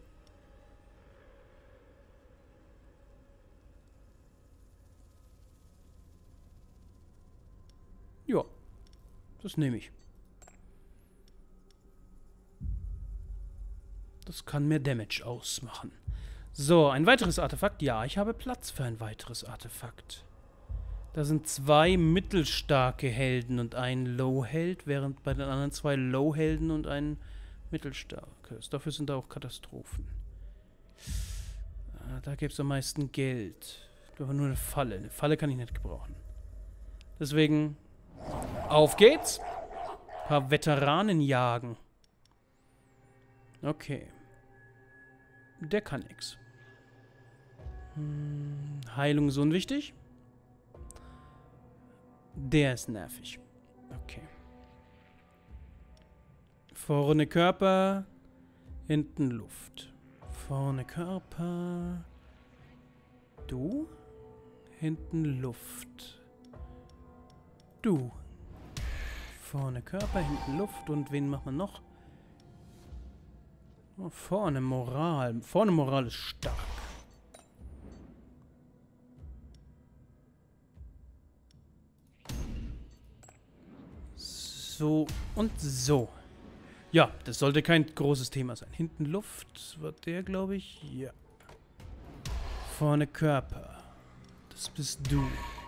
Ja, das nehme ich. Das kann mehr Damage ausmachen. So, ein weiteres Artefakt. Ja, ich habe Platz für ein weiteres Artefakt. Da sind zwei mittelstarke Helden und ein Low-Held, während bei den anderen zwei Low-Helden und ein mittelstarkes. Dafür sind da auch Katastrophen. Da gibt es am meisten Geld. Aber nur eine Falle. Eine Falle kann ich nicht gebrauchen. Deswegen, auf geht's. Ein paar Veteranen jagen. Okay. Der kann nix. Hm, Heilung ist unwichtig. Der ist nervig. Okay. Vorne Körper, hinten Luft. Vorne Körper. Du. Hinten Luft. Du. Vorne Körper, hinten Luft. Und wen macht man noch? Oh, vorne Moral. Vorne Moral ist stark. So und so. Ja, das sollte kein großes Thema sein. Hinten Luft war der, glaube ich. Ja. Vorne Körper. Das bist du.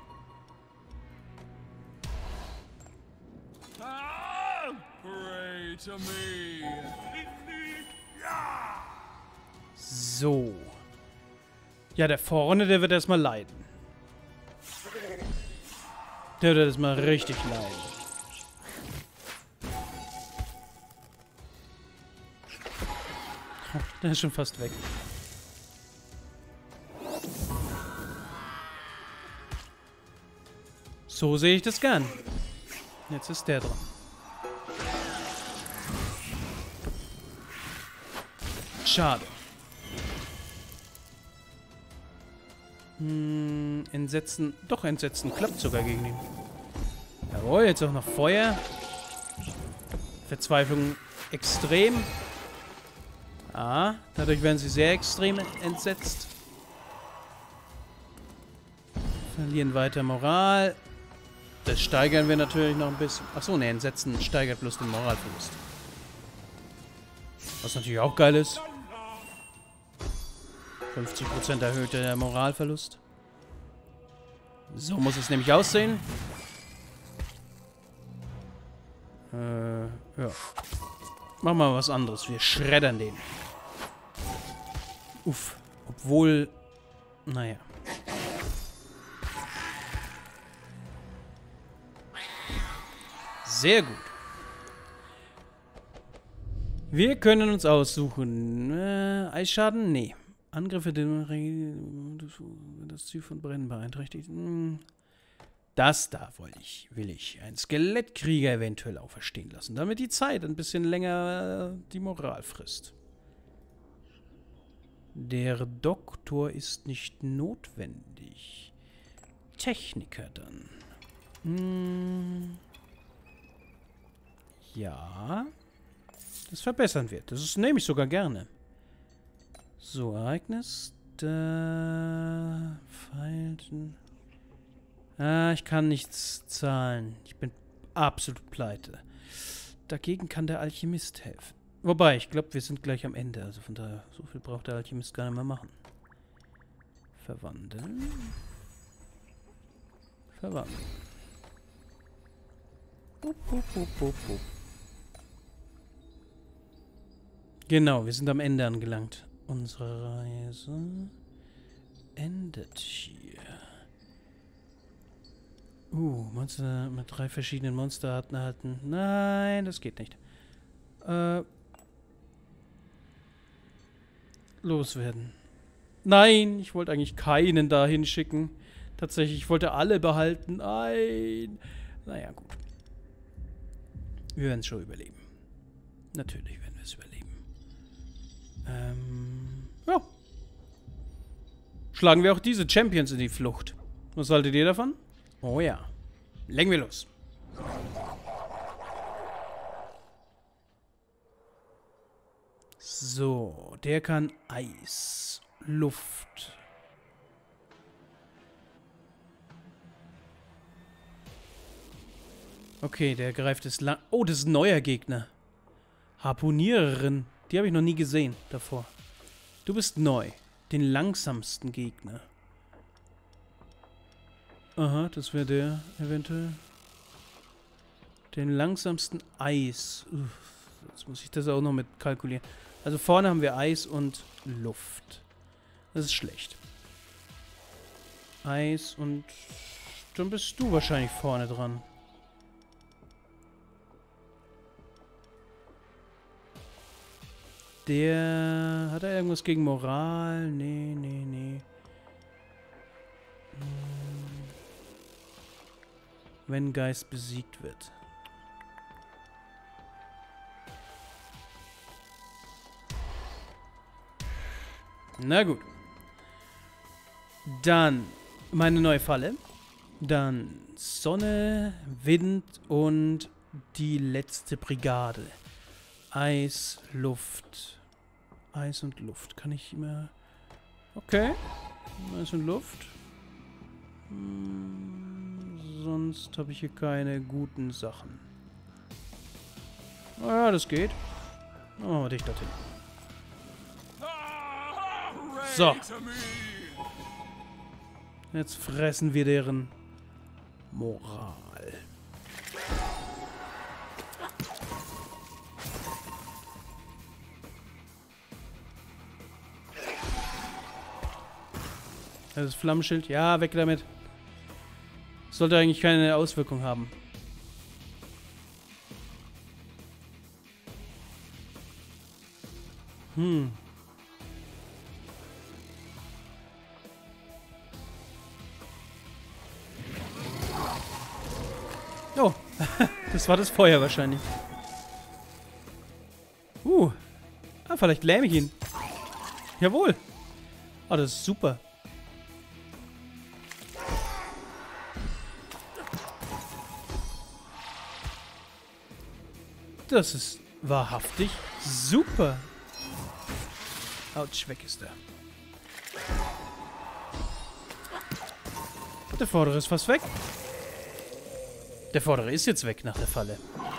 Ah, pray to me. So. Ja, der vorne, der wird erstmal leiden. Der wird erstmal richtig leiden. Der ist schon fast weg. So sehe ich das gern. Jetzt ist der dran. Schade. Hm, Entsetzen. Doch, Entsetzen klappt sogar gegen ihn. Jawohl, jetzt auch noch Feuer. Verzweiflung extrem. Ah, dadurch werden sie sehr extrem entsetzt. Verlieren weiter Moral. Das steigern wir natürlich noch ein bisschen. Achso, ne, Entsetzen steigert bloß den Moralverlust. Was natürlich auch geil ist. fünfzig Prozent erhöht der Moralverlust. So muss es nämlich aussehen. Äh, ja. Machen wir mal was anderes. Wir schreddern den. Uff. Obwohl... Naja. Sehr gut. Wir können uns aussuchen. Äh, Eisschaden? Nee. Angriffe, das Ziel von Brennen beeinträchtigt. Das da wollte ich, will ich. Einen Skelettkrieger eventuell auferstehen lassen, damit die Zeit ein bisschen länger die Moral frisst. Der Doktor ist nicht notwendig. Techniker dann. Hm. Ja. Das verbessern wir. Das ist, nehme ich sogar gerne. So, Ereignis. Da. Falten. Ah, ich kann nichts zahlen. Ich bin absolut pleite. Dagegen kann der Alchemist helfen. Wobei, ich glaube, wir sind gleich am Ende. Also von daher, so viel braucht der Alchemist gar nicht mehr machen. Verwandeln. Verwandeln. Bup, bup, bup, bup, bup. Genau, wir sind am Ende angelangt. Unsere Reise endet hier. Uh, Monster mit drei verschiedenen Monsterarten erhalten. Nein, das geht nicht. Äh. Loswerden. Nein, ich wollte eigentlich keinen dahin schicken. Tatsächlich, ich wollte alle behalten. Nein. Naja, gut. Wir werden es schon überleben. Natürlich werden wir es überleben. Ähm, ja. Schlagen wir auch diese Champions in die Flucht. Was haltet ihr davon? Oh ja. Legen wir los. So, der kann Eis, Luft. Okay, der greift es lang. Oh, das ist ein neuer Gegner. Harpuniererin. Die habe ich noch nie gesehen davor. Du bist neu. Den langsamsten Gegner. Aha, das wäre der eventuell. Den langsamsten Eis. Uff, jetzt muss ich das auch noch mit kalkulieren. Also vorne haben wir Eis und Luft. Das ist schlecht. Eis und... Dann bist du wahrscheinlich vorne dran. Der... Hat er irgendwas gegen Moral? Nee, nee, nee. Hm. Wenn Geist besiegt wird. Na gut. Dann meine neue Falle. Dann Sonne, Wind und die letzte Brigade. Eis, Luft. Eis und Luft. Kann ich immer... Okay. Eis und Luft. Hm, sonst habe ich hier keine guten Sachen. Oh ja, das geht. Oh, dich dorthin. So. Jetzt fressen wir deren Moral. Das ist Flammenschild. Ja, weg damit. Sollte eigentlich keine Auswirkung haben. Hm. Oh, das war das Feuer wahrscheinlich. Uh. Ah, vielleicht lähme ich ihn. Jawohl. Ah, das ist super. Das ist wahrhaftig super. Autsch, weg ist er. Der vordere ist fast weg. Der vordere ist jetzt weg nach der Falle.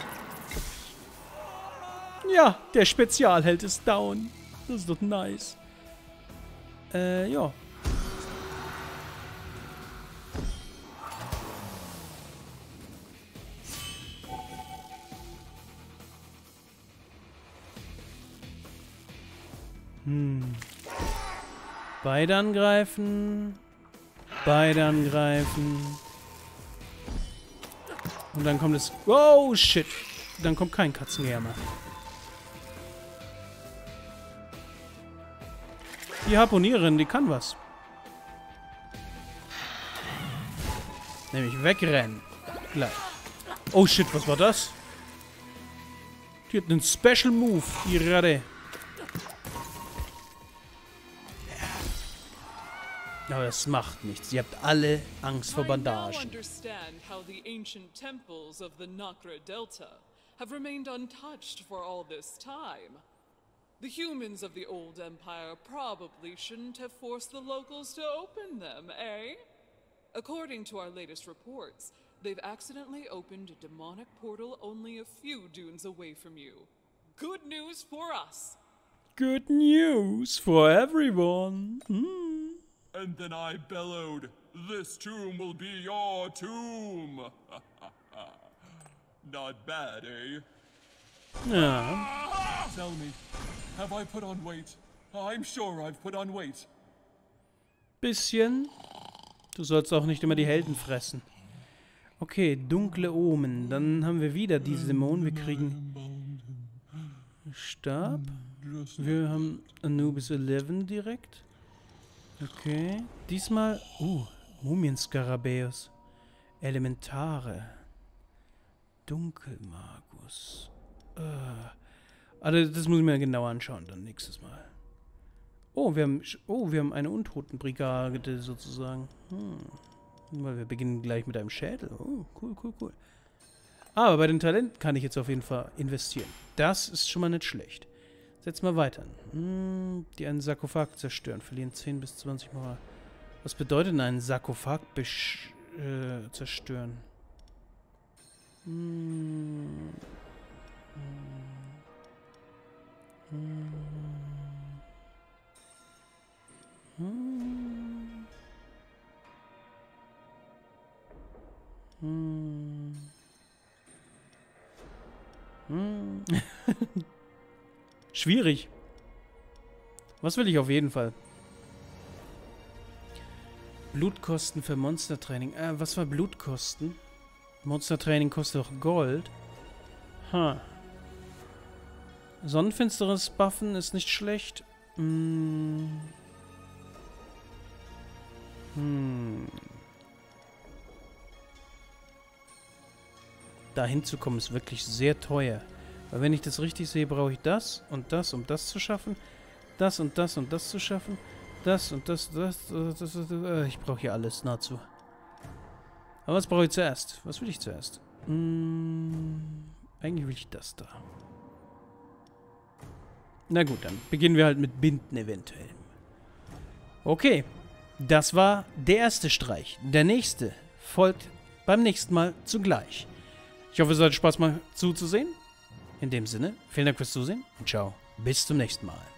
Ja, der Spezialheld ist down. Das ist doch nice. Äh, ja. Hm. Beide angreifen. Beide angreifen. Und dann kommt es... Oh, shit. Dann kommt kein Katzenjäger. Die Harpunierin, die kann was. Nämlich wegrennen. Gleich. Oh, shit, was war das? Die hat einen Special Move, die Ratte. Aber das macht nichts. Ihr habt alle Angst vor Bandagen. I now understand how the ancient temples of the Nakra Delta have remained untouched for all this time. The humans of the old empire probably shouldn't have forced the locals to open them, eh? According to our latest reports, they've accidentally opened a demonic portal only a few dunes away from you. Good news for us. Good news for everyone. Hmm. And then I bellowed, "This tomb will be your tomb." Not bad, eh? Ja. Tell me, have I put on weight? I'm sure I've put on weight. Bisschen. Du sollst auch nicht immer die Helden fressen. Okay, dunkle Omen. Dann haben wir wieder diese Dämonen. Wir kriegen Stab. Wir haben Anubis elf direkt. Okay. Diesmal... Uh, Mumien-Skarabäus. Elementare. Dunkelmagus. Uh. Also, das muss ich mir genauer anschauen dann nächstes Mal. Oh, wir haben... Oh, wir haben eine Untotenbrigade sozusagen. Hm. Weil wir beginnen gleich mit einem Schädel. Oh, cool, cool, cool. Aber bei den Talenten kann ich jetzt auf jeden Fall investieren. Das ist schon mal nicht schlecht. Setz mal weiter. Hm, die einen Sarkophag zerstören. Verlieren zehn bis zwanzig Mal. Was bedeutet denn einen Sarkophag äh, zerstören? Hm. Hm. Hm. Hm. Hm. Schwierig. Was will ich auf jeden Fall? Blutkosten für Monstertraining. Äh, was war Blutkosten? Monstertraining kostet doch Gold. Ha. Sonnenfinsteres Buffen ist nicht schlecht. Hm. Hm. Da hinzukommen ist wirklich sehr teuer. Weil wenn ich das richtig sehe, brauche ich das und das, um das zu schaffen. Das und das, um das zu schaffen. Das und das, das, das, das, das, das. Ich brauche hier alles nahezu. Aber was brauche ich zuerst? Was will ich zuerst? Hm, eigentlich will ich das da. Na gut, dann beginnen wir halt mit Binden eventuell. Okay, das war der erste Streich. Der nächste folgt beim nächsten Mal zugleich. Ich hoffe, es hat Spaß mal zuzusehen. In dem Sinne, vielen Dank fürs Zusehen und ciao, bis zum nächsten Mal.